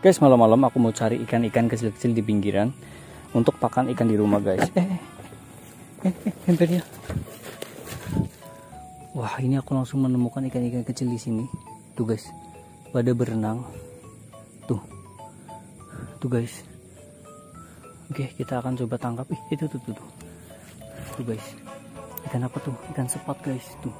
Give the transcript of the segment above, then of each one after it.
Guys, malam-malam aku mau cari ikan-ikan kecil-kecil di pinggiran untuk pakan ikan di rumah, guys. Hampir ya. Wah, ini aku langsung menemukan ikan-ikan kecil di sini. Tuh, guys. Pada berenang. Tuh. Tuh, guys. Oke, kita akan coba tangkap. Itu tuh. Tuh, guys. Ikan apa tuh? Ikan sepat, guys. Tuh.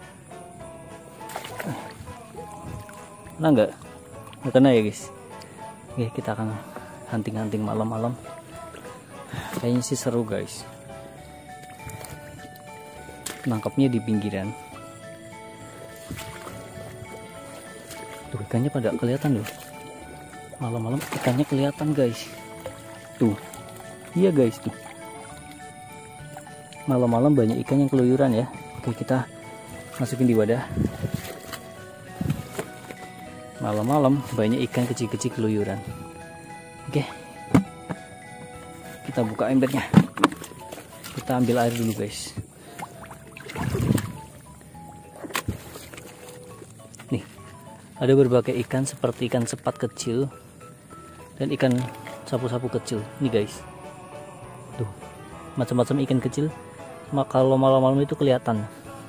Kena nggak? Nggak kena ya, guys. Oke, kita akan hunting-hunting malam-malam. Kayaknya sih seru, guys. Nangkapnya di pinggiran. Tuh, ikannya pada kelihatan loh. Malam-malam ikannya kelihatan, guys. Tuh. Iya, guys, tuh. Malam-malam banyak ikan yang keluyuran ya. Oke, kita masukin di wadah. Malam-malam banyak ikan kecil-kecil keluyuran. Oke, kita buka embernya. Kita ambil air dulu, guys. Nih, ada berbagai ikan seperti ikan sepat kecil dan ikan sapu-sapu kecil. Nih, guys. Tuh, macam-macam ikan kecil. Kalau malam-malam itu kelihatan.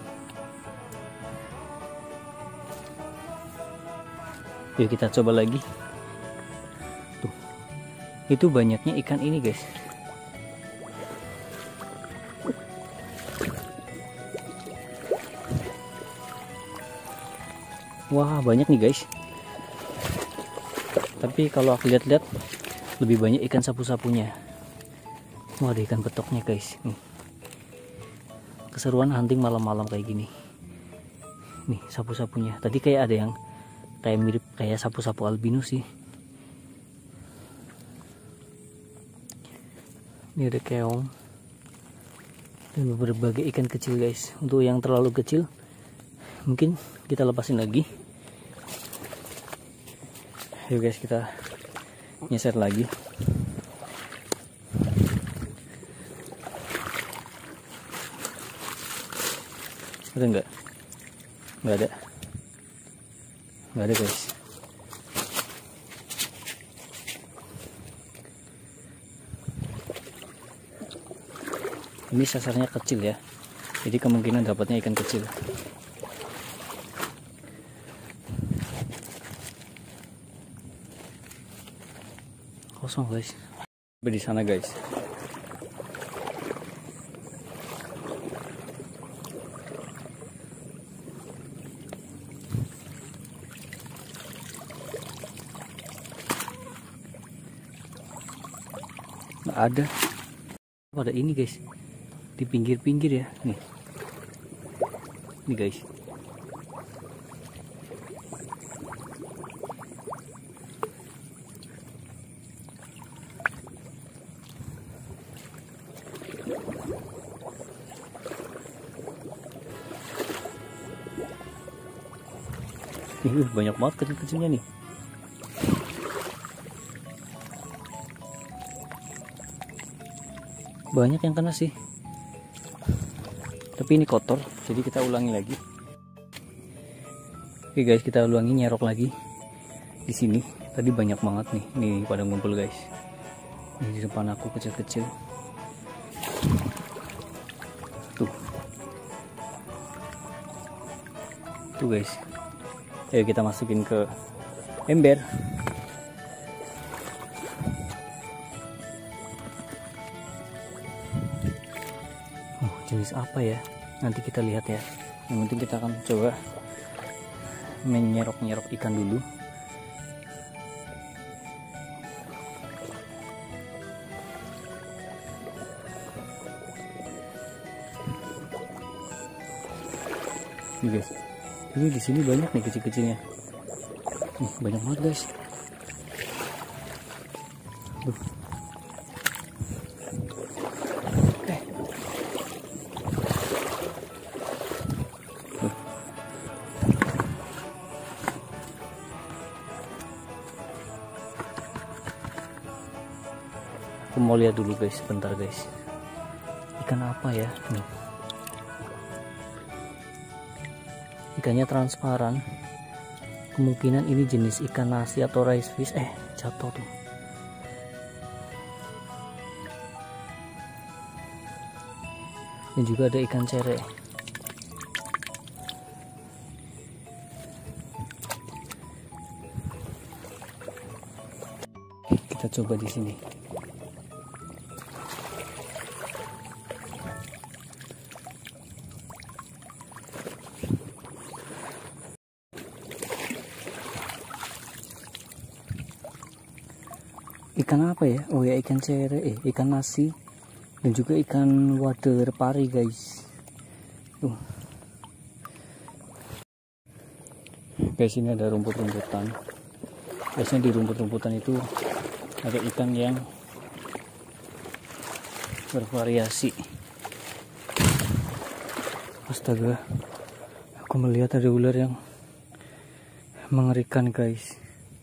Yuk kita coba lagi. Tuh, itu banyaknya ikan ini, guys. Wah, banyak nih, guys. Tapi kalau aku lihat-lihat lebih banyak ikan sapu-sapunya. Wah, ada ikan betoknya, guys. Nih. Keseruan hunting malam-malam kayak gini. Nih, sapu-sapunya. Tadi kayak ada yang kayak mirip kayak sapu-sapu albino sih. Ini ada keong dan berbagai ikan kecil, guys. Untuk yang terlalu kecil mungkin kita lepasin lagi. Yuk, guys, kita nyeser lagi. Ada nggak? Nggak ada. Nggak ada, guys. Ini sasarnya kecil ya, jadi kemungkinan dapatnya ikan kecil. Kosong, guys. Di sana, guys. Ada pada ini, guys, di pinggir-pinggir ya. Nih guys. Nih, banyak banget kecil-kecilnya nih. Banyak yang kena sih, tapi ini kotor, jadi kita ulangi lagi. Oke, guys, kita ulangi, nyerok lagi di sini. Tadi banyak banget nih pada ngumpul, guys. Ini di depan aku kecil-kecil. Tuh, guys. Ayo kita masukin ke ember. Jenis apa ya? Nanti kita lihat ya. Yang penting kita akan coba menyerok-nyerok ikan dulu. Nih, guys. Ini di sini banyak nih kecil-kecilnya. Banyak banget, guys. Tuh. Aku mau lihat dulu, guys, sebentar, guys. Ikan apa ya? Nih. Ikannya transparan. Kemungkinan ini jenis ikan nasi atau rice fish. jatuh tuh. Dan juga ada ikan cere. Kita coba di sini. Ikan apa ya? Oh ya, ikan cere, ikan nasi, dan juga ikan wader pari guys. Guys, ini ada rumput-rumputan. Biasanya di rumput-rumputan itu ada ikan yang bervariasi. Astaga, aku melihat ada ular yang mengerikan guys.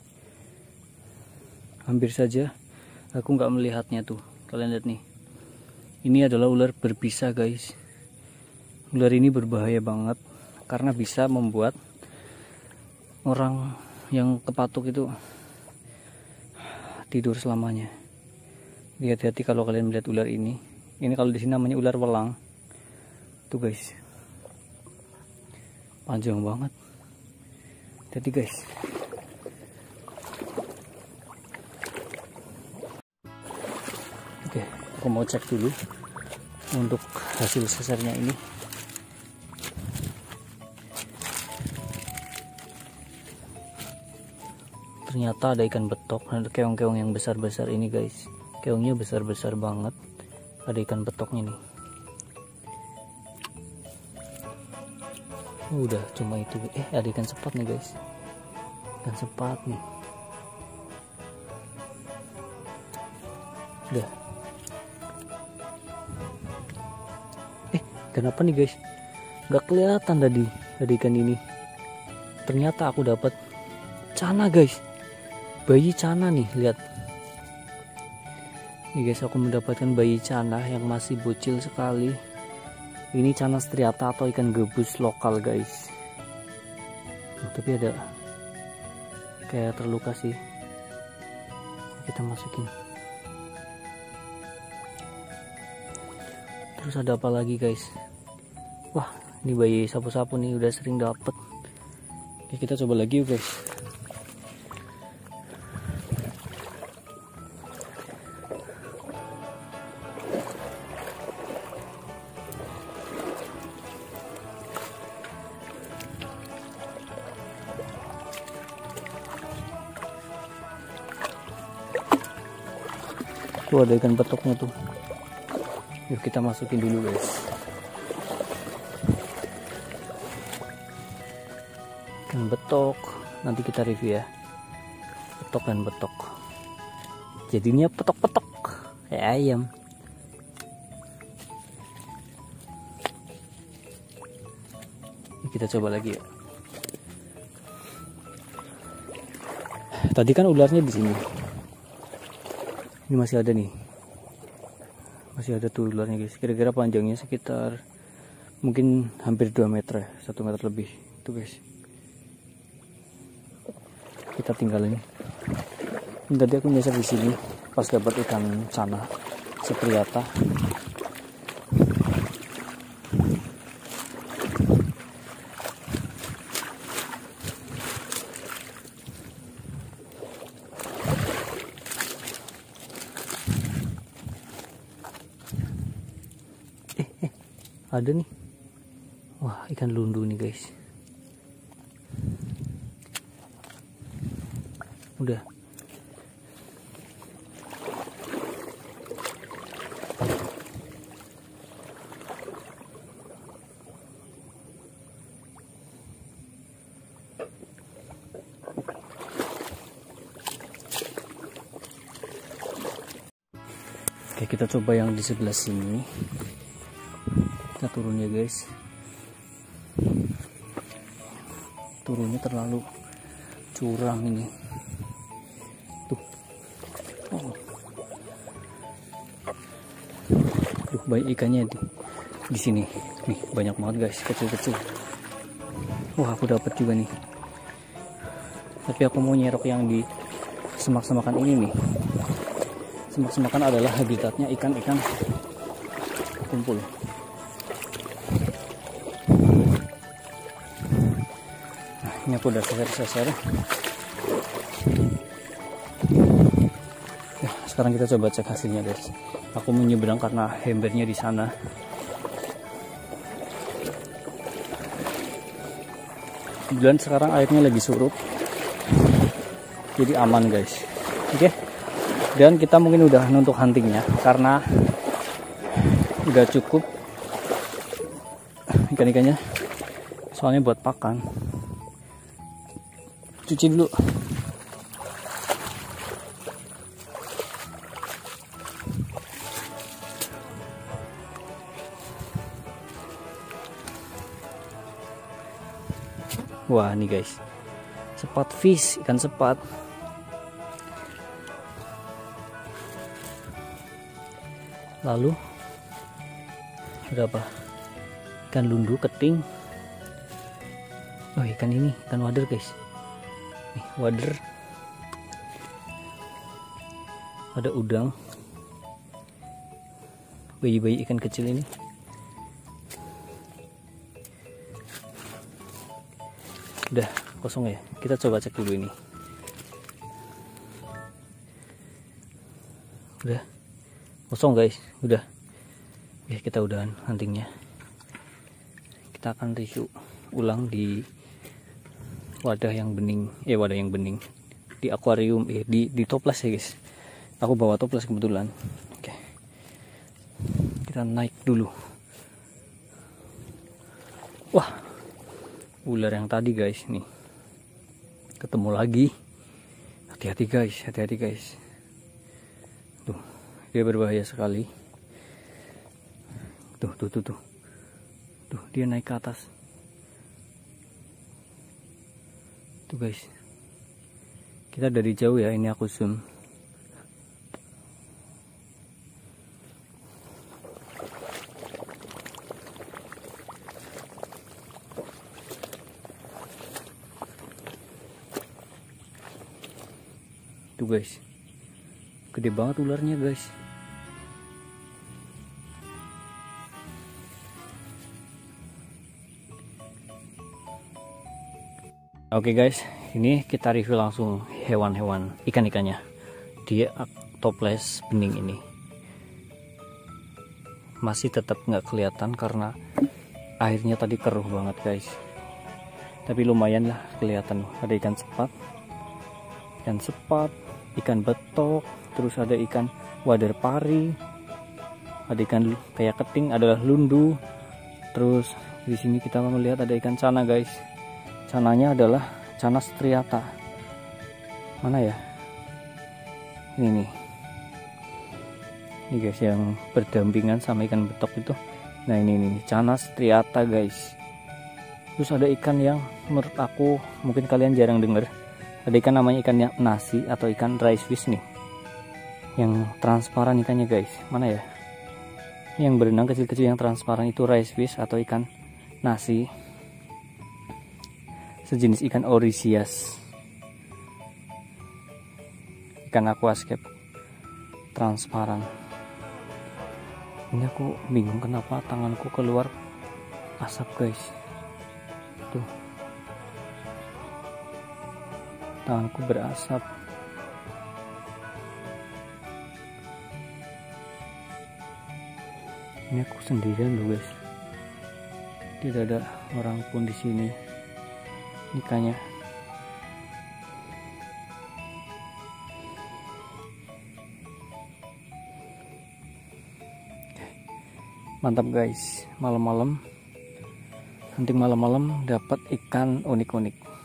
Hampir saja aku nggak melihatnya tuh. Kalian lihat nih, ini adalah ular berbisa guys. Ular ini berbahaya banget karena bisa membuat orang yang kepatuk itu tidur selamanya. Hati-hati kalau kalian melihat ular ini. Ini kalau di sini namanya ular welang tuh guys, panjang banget. Hati guys. Oke, aku mau cek dulu untuk hasil sesarnya ini. Ternyata ada ikan betok, ada keong-keong yang besar-besar ini guys. Keongnya besar-besar banget. Ada ikan betoknya nih. Udah cuma itu. Ada ikan sepat nih guys. Ikan sepat nih. Udah. Kenapa nih guys? Gak kelihatan tadi ikan ini. Ternyata aku dapat cana guys. Bayi cana nih, lihat. Nih guys, aku mendapatkan bayi cana yang masih bocil sekali. Ini cana striata atau ikan gabus lokal guys. Tapi ada kayak terluka sih. Kita masukin. Terus ada apa lagi guys? Wah, ini bayi sapu-sapu nih, udah sering dapet. Oke, kita coba lagi yuk guys. Tuh ada ikan betoknya tuh. Yuk kita masukin dulu guys. Ikan betok, nanti kita review ya. Betok dan betok. Jadinya petok-petok kayak ayam. Kita coba lagi ya. Tadi kan ularnya di sini. Ini masih ada nih. Masih ada tuh ularnya guys. Kira-kira panjangnya sekitar mungkin hampir 2 meter ya, 1 meter lebih. Tuh guys. Kita tinggalin. Ini tadi aku nyasar di sini pas dapat ikan cana sepriata. Ada nih. Wah, ikan lundu nih guys. Udah. Oke, kita coba yang di sebelah sini. Kita turun ya guys. Turunnya terlalu curam ini. Tuh. Oh. Tuh, banyak ikannya di sini. Nih, banyak banget guys, kecil-kecil. Wah, aku dapat juga nih. Tapi aku mau nyerok yang di semak-semakan ini nih. Semak-semakan adalah habitatnya ikan-ikan kumpul. Nah, ini aku udah seser-seser. Nah, sekarang kita coba cek hasilnya guys. Aku menyeberang karena hembernya di sana. Kebetulan sekarang airnya lagi surut, jadi aman guys. Oke. Dan kita mungkin udah nuntuk huntingnya karena udah cukup ikan-ikannya, soalnya buat pakan. Cuci dulu. Wah, nih guys, sepat fish, ikan sepat. Lalu berapa? Ikan lundu, keting. Oh, ikan ini, ikan wader guys. Nih, wader. Ada udang. Bayi-bayi ikan kecil ini. Udah kosong ya, kita coba cek dulu ini. Udah kosong guys, udah. Ya, kita udahan huntingnya. Kita akan review ulang di wadah yang bening, di akuarium, di toples ya guys. Aku bawa toples kebetulan. Oke, kita naik dulu. Wah, ular yang tadi guys, nih ketemu lagi. Hati-hati guys. Tuh, dia berbahaya sekali. Tuh, dia naik ke atas. Tuh guys, kita dari jauh ya, ini aku zoom. Tuh guys, gede banget ularnya guys. Oke guys, ini kita review langsung hewan-hewan ikan-ikannya di toples bening ini. Masih tetap nggak kelihatan karena airnya tadi keruh banget guys. Tapi lumayan lah kelihatan. Ada ikan sepat, ikan betok, terus ada ikan wader pari, ada ikan kayak keting, adalah lundu. Terus di sini kita melihat ada ikan cana guys. Cananya adalah cana striata. Mana ya? Ini guys, yang berdampingan sama ikan betok itu. Nah, ini cana striata guys. Terus ada ikan yang menurut aku mungkin kalian jarang dengar. Ada ikan namanya ikan nasi atau ikan rice fish nih, yang transparan ikannya guys. Mana ya? Yang berenang kecil-kecil yang transparan itu rice fish atau ikan nasi. Sejenis ikan orisias, ikan aquascape transparan. Ini aku bingung kenapa tanganku keluar asap guys. Tuh, tanganku berasap. Ini aku sendirian loh guys, tidak ada orang pun di sini. Ikannya mantap guys, malam-malam hunting malam-malam dapat ikan unik-unik.